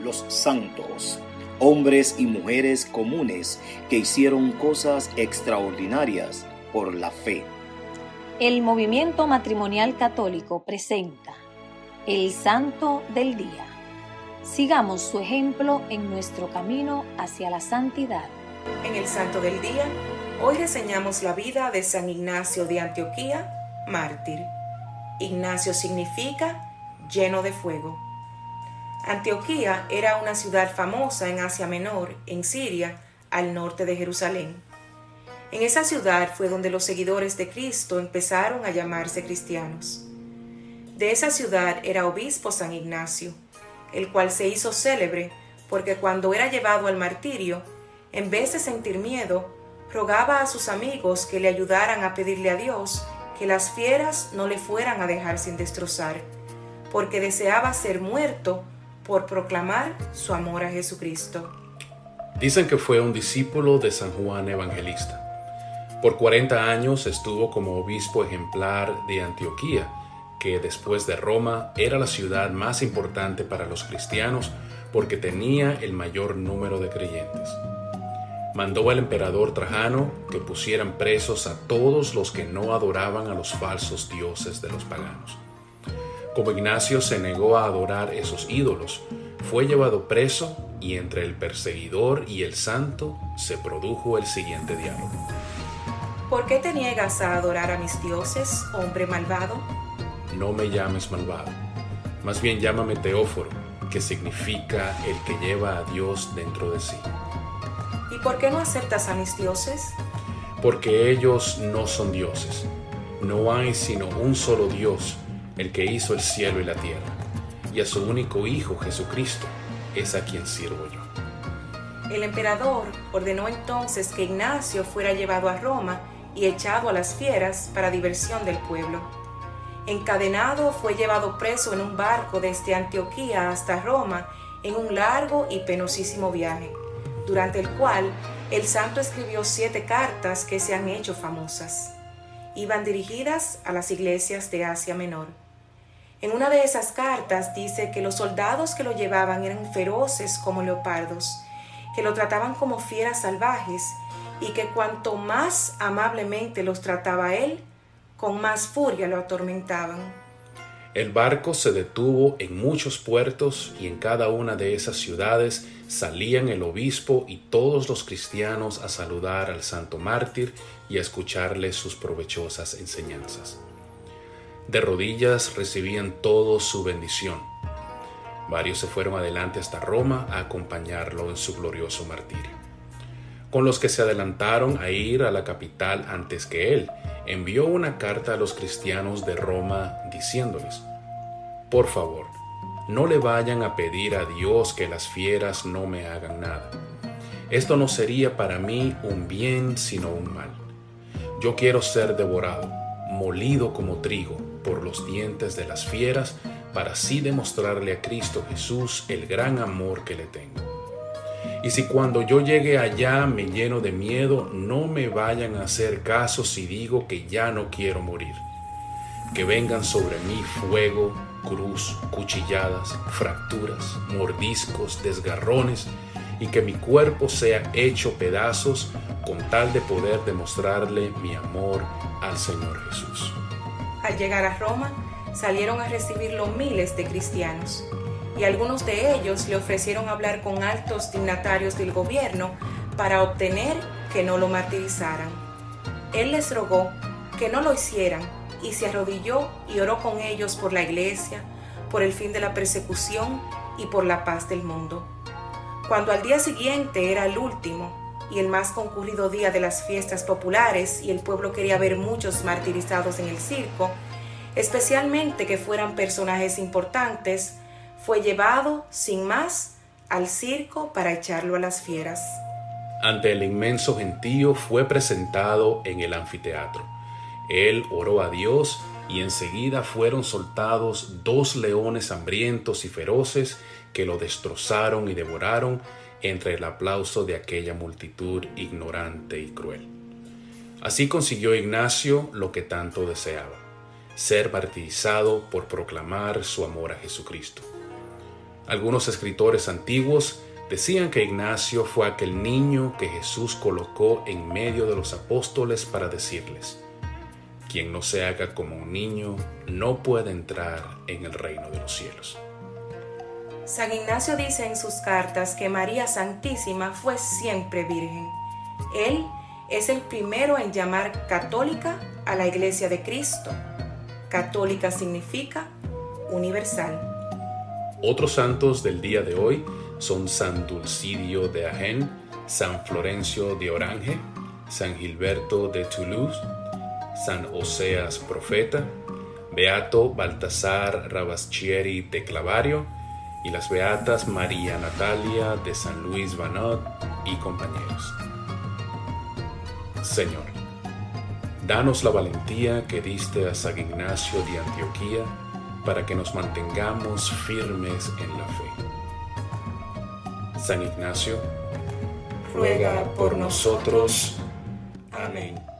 los santos, hombres y mujeres comunes que hicieron cosas extraordinarias por la fe. El movimiento matrimonial católico presenta el Santo del Día. Sigamos su ejemplo en nuestro camino hacia la santidad. En el Santo del Día, hoy reseñamos la vida de San Ignacio de Antioquía, mártir. Ignacio significa lleno de fuego. Antioquía era una ciudad famosa en Asia Menor, en Siria, al norte de Jerusalén. En esa ciudad fue donde los seguidores de Cristo empezaron a llamarse cristianos. De esa ciudad era obispo San Ignacio, el cual se hizo célebre porque cuando era llevado al martirio, en vez de sentir miedo, rogaba a sus amigos que le ayudaran a pedirle a Dios que las fieras no le fueran a dejar sin destrozar, porque deseaba ser muerto por proclamar su amor a Jesucristo. Dicen que fue un discípulo de San Juan Evangelista. Por 40 años estuvo como obispo ejemplar de Antioquía, que después de Roma era la ciudad más importante para los cristianos porque tenía el mayor número de creyentes. Mandó al emperador Trajano que pusieran presos a todos los que no adoraban a los falsos dioses de los paganos. Como Ignacio se negó a adorar esos ídolos, fue llevado preso y entre el perseguidor y el santo se produjo el siguiente diálogo. ¿Por qué te niegas a adorar a mis dioses, hombre malvado? No me llames malvado, más bien llámame Teóforo, que significa el que lleva a Dios dentro de sí. ¿Y por qué no aceptas a mis dioses? Porque ellos no son dioses. No hay sino un solo Dios, el que hizo el cielo y la tierra, y a su único Hijo, Jesucristo, es a quien sirvo yo. El emperador ordenó entonces que Ignacio fuera llevado a Roma y echado a las fieras para diversión del pueblo. Encadenado fue llevado preso en un barco desde Antioquía hasta Roma en un largo y penosísimo viaje, durante el cual el santo escribió 7 cartas que se han hecho famosas. Iban dirigidas a las iglesias de Asia Menor. En una de esas cartas dice que los soldados que lo llevaban eran feroces como leopardos, que lo trataban como fieras salvajes y que cuanto más amablemente los trataba él, con más furia lo atormentaban. El barco se detuvo en muchos puertos y en cada una de esas ciudades salían el obispo y todos los cristianos a saludar al santo mártir y a escucharle sus provechosas enseñanzas. De rodillas recibían todos su bendición. Varios se fueron adelante hasta Roma a acompañarlo en su glorioso martirio. Con los que se adelantaron a ir a la capital antes que él, envió una carta a los cristianos de Roma diciéndoles: por favor, no le vayan a pedir a Dios que las fieras no me hagan nada. Esto no sería para mí un bien sino un mal. Yo quiero ser devorado, molido como trigo por los dientes de las fieras, para así demostrarle a Cristo Jesús el gran amor que le tengo. Y si cuando yo llegue allá me lleno de miedo, no me vayan a hacer caso si digo que ya no quiero morir. Que vengan sobre mí fuego, cruz, cuchilladas, fracturas, mordiscos, desgarrones, y que mi cuerpo sea hecho pedazos con tal de poder demostrarle mi amor al Señor Jesús. Al llegar a Roma, salieron a recibirlo miles de cristianos, y algunos de ellos le ofrecieron hablar con altos dignatarios del gobierno para obtener que no lo martirizaran. Él les rogó que no lo hicieran y se arrodilló y oró con ellos por la iglesia, por el fin de la persecución y por la paz del mundo. Cuando al día siguiente era el último y el más concurrido día de las fiestas populares y el pueblo quería ver muchos martirizados en el circo, especialmente que fueran personajes importantes, fue llevado, sin más, al circo para echarlo a las fieras. Ante el inmenso gentío fue presentado en el anfiteatro. Él oró a Dios y enseguida fueron soltados 2 leones hambrientos y feroces que lo destrozaron y devoraron entre el aplauso de aquella multitud ignorante y cruel. Así consiguió Ignacio lo que tanto deseaba: ser martirizado por proclamar su amor a Jesucristo. Algunos escritores antiguos decían que Ignacio fue aquel niño que Jesús colocó en medio de los apóstoles para decirles: quien no se haga como un niño no puede entrar en el reino de los cielos. San Ignacio dice en sus cartas que María Santísima fue siempre virgen. Él es el primero en llamar católica a la Iglesia de Cristo. Católica significa universal. Otros santos del día de hoy son San Dulcidio de Agen, San Florencio de Orange, San Gilberto de Toulouse, San Oseas Profeta, Beato Baltasar Rabaschieri de Clavario y las beatas María Natalia de San Luis Vanot y compañeros. Señor, danos la valentía que diste a San Ignacio de Antioquía para que nos mantengamos firmes en la fe. San Ignacio, ruega por nosotros. Amén.